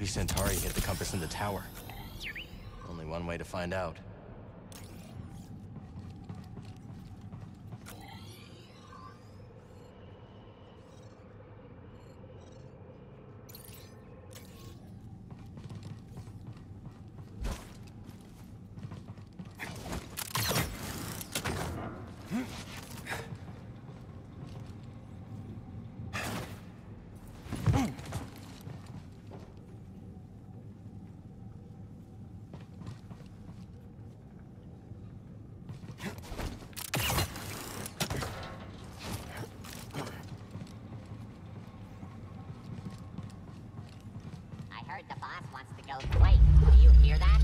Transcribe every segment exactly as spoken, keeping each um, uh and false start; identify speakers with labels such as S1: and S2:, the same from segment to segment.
S1: Maybe Centauri hit the compass in the tower. Only one way to find out.
S2: The boss wants to go quick. Do you hear that?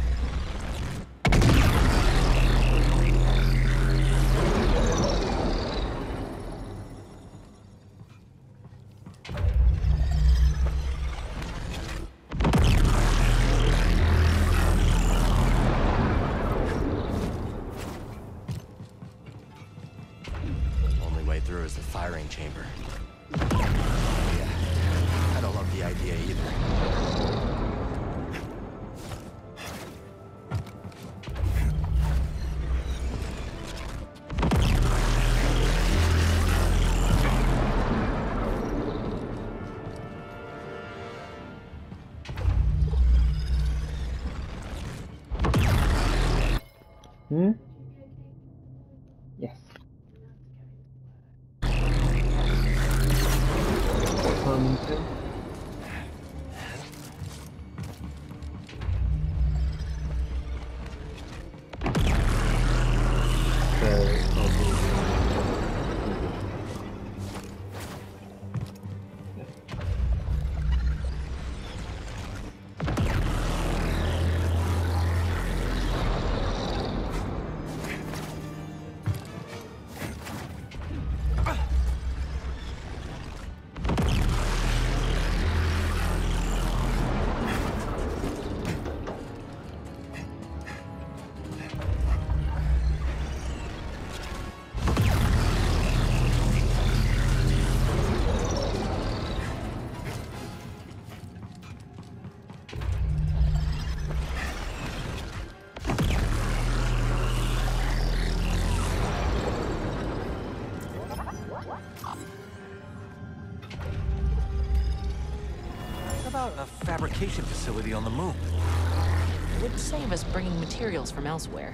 S1: Only way through is the firing chamber. Yeah, I don't love the idea either.
S3: Hmm? Yes. Um,
S1: What about a fabrication facility on the moon?
S4: It would save us bringing materials from elsewhere.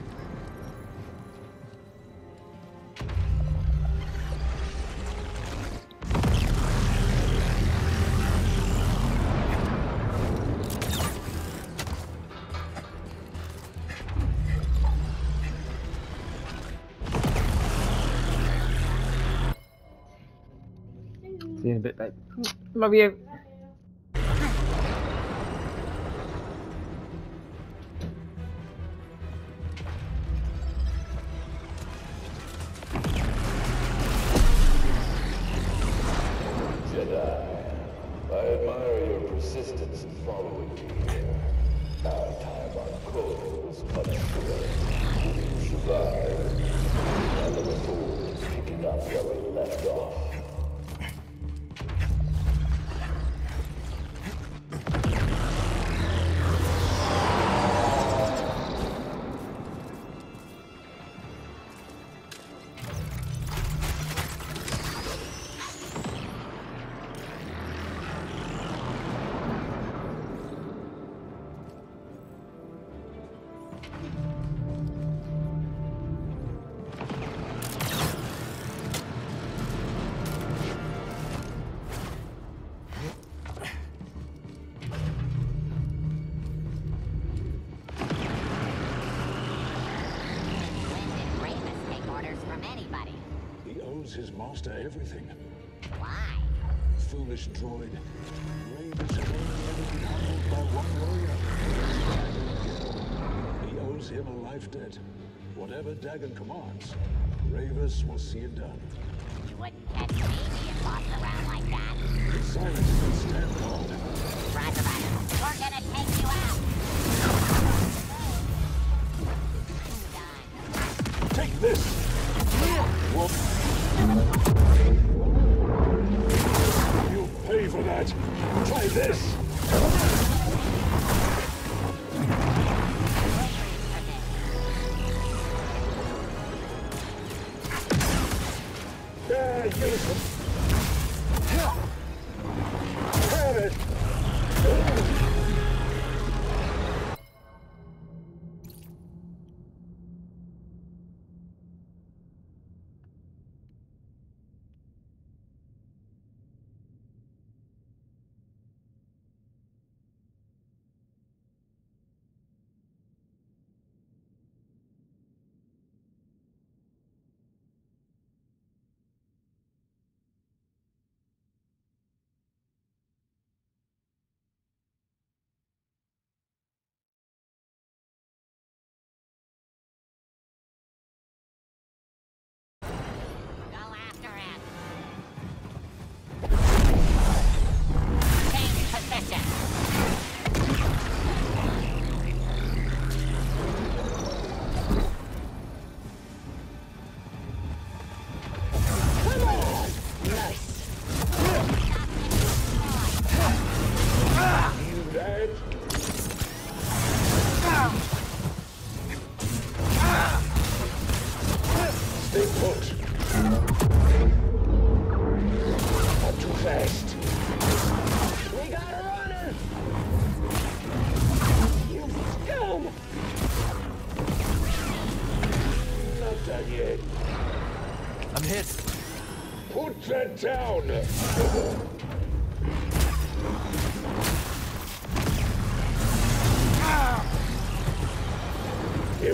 S3: See a bit like, love you.
S5: Jedi, I admire your persistence in following me here. Our time on Cole was cut short. You survived. I look forward to picking up where we left off.
S6: His master everything.
S2: Why?
S6: Foolish droid. Raiders have only ever been handled by one warrior. He owes him a life debt. Whatever Dagon commands, Ravus will see it done.
S2: You wouldn't catch me being bossed around like that.
S6: Silence and stand guard.
S2: Roger, Roger. We're gonna take you out.
S6: Take this! What? You pay for that! Try this!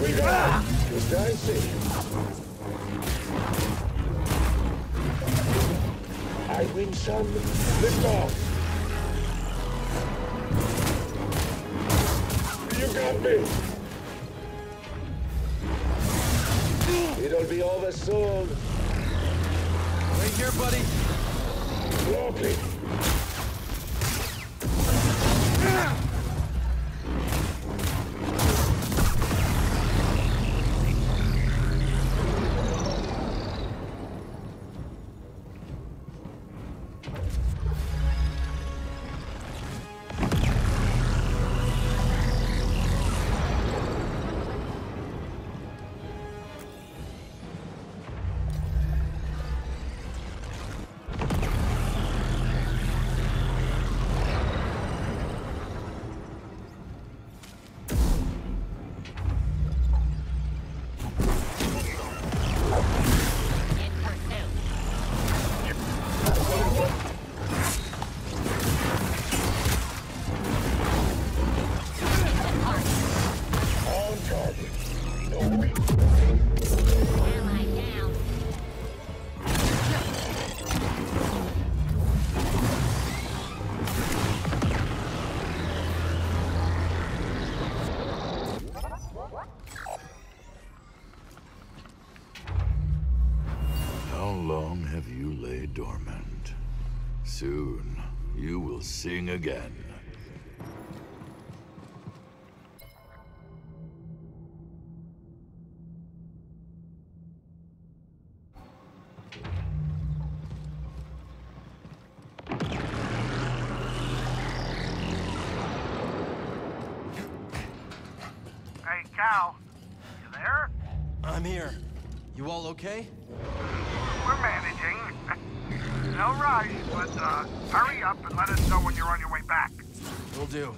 S6: we go! Just I see. I win some, lift off. You got me. It'll be over soon.
S1: Wait here, buddy.
S6: Walking.
S5: How long have you laid dormant? Soon, you will sing again.
S7: Hey, Cal. You there?
S1: I'm here. You all okay?
S7: We're managing. No rush, but uh, hurry up and let us know when you're on your way back.
S1: Will do.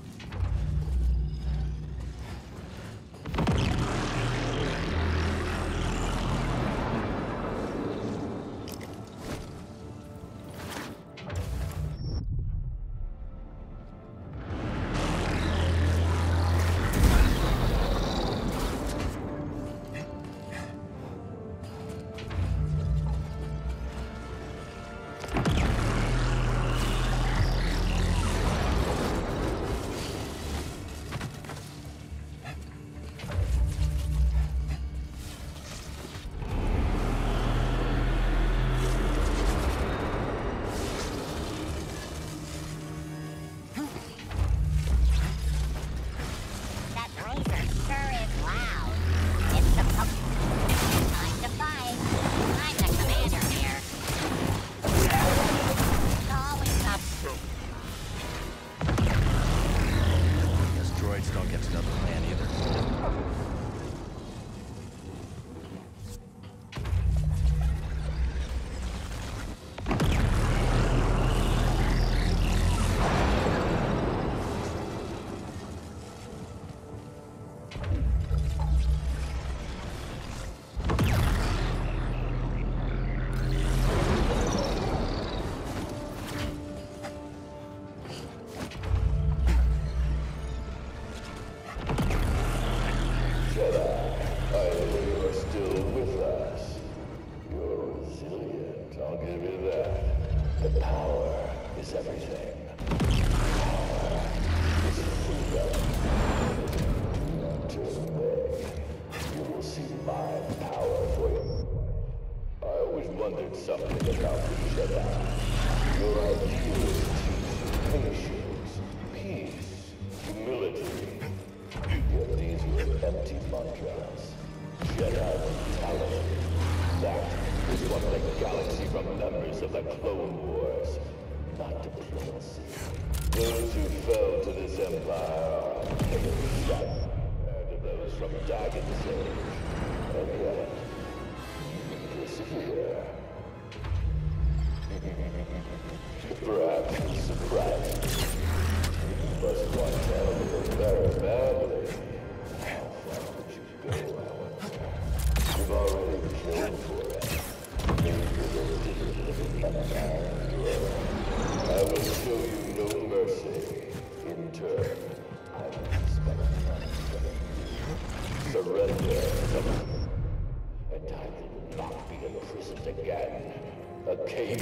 S2: That laser sure is loud. It's the pump. Time to fight. I'm the commander here. It's always up.
S1: Guess droids don't get to know the plan either.
S5: wondered something about the Jedi. Your ideas teach patience, peace, humility. Yet these were empty mantras. Jedi mentality. That is what the galaxy remembers of the Clone Wars, not diplomacy. Those who fell to this empire are paid shot compared to those from Dagon's age. And yet, persevere. Perhaps it's surprising. You must want to live very badly. How far would you go, however? You've already killed for it. Maybe you'll do I will show you no mercy. In turn, I will expect none from you. Surrender.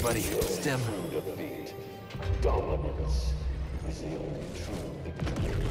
S1: buddy. Stim.
S5: Defeat. Dominance is the only true victory.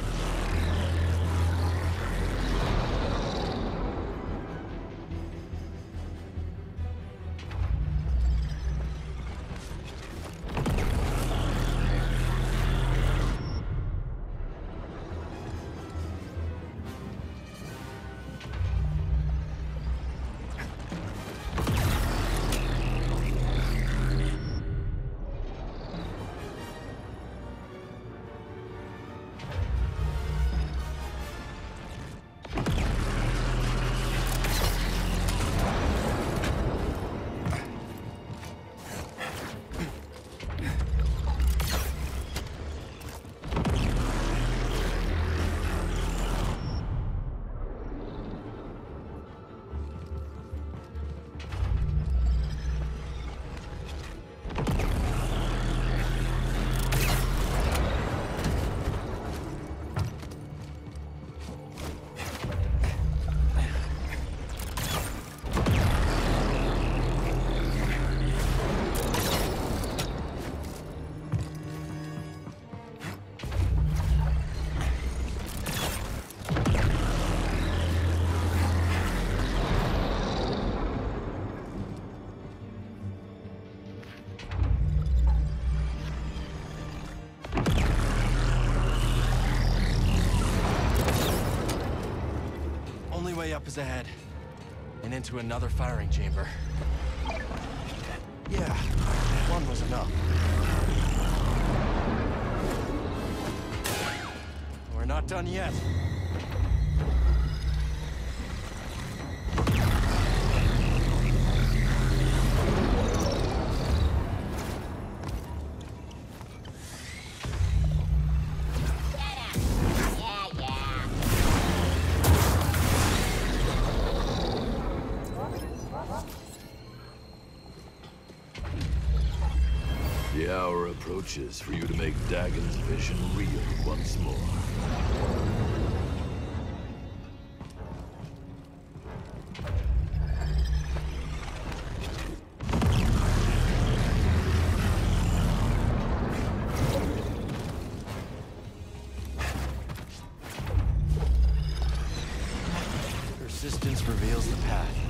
S1: Only way up is ahead. And into another firing chamber. Yeah, one was enough. We're not done yet.
S2: Yeah, yeah.
S5: The hour approaches for you to make Dagon's vision real once more.
S1: Persistence reveals the path.